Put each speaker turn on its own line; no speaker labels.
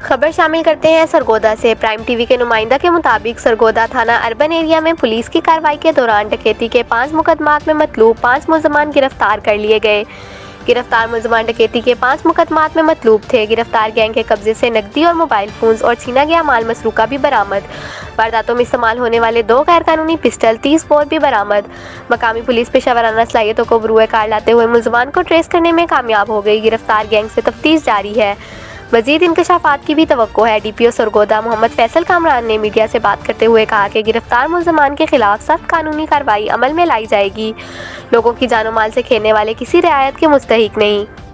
खबर शामिल करते हैं सरगोदा से। प्राइम टीवी के नुमाइंदा के मुताबिक सरगोदा थाना अर्बन एरिया में पुलिस की कार्रवाई के दौरान डकैती के 5 मुकदमात में मतलूब 5 मुलजमान गिरफ्तार कर लिए गए। गिरफ्तार मुलजमान डकैती के 5 मुकदमात में मतलूब थे। गिरफ्तार गैंग के कब्जे से नकदी और मोबाइल फोन्स और छीना गया माल मसरूका भी बरामद। वारदातों में इस्तेमाल होने वाले 2 गैरकानूनी पिस्टल 30 बोर भी बरामद। मकामी पुलिस पेशावराना सलाहियतों को बरूए कार लाते हुए मुलजमान को ट्रेस करने में कामयाब हो गई। गिरफ्तार गैंग से तफ्तीश जारी है। मजीद इंकशाफात की भी तवक्को है। DPO सरगोदा मोहम्मद फैसल कामरान ने मीडिया से बात करते हुए कहा कि गिरफ्तार मुलजमान के खिलाफ सख्त कानूनी कार्रवाई अमल में लाई जाएगी। लोगों की जानो माल से खेलने वाले किसी रियायत के मुस्तहिक नहीं।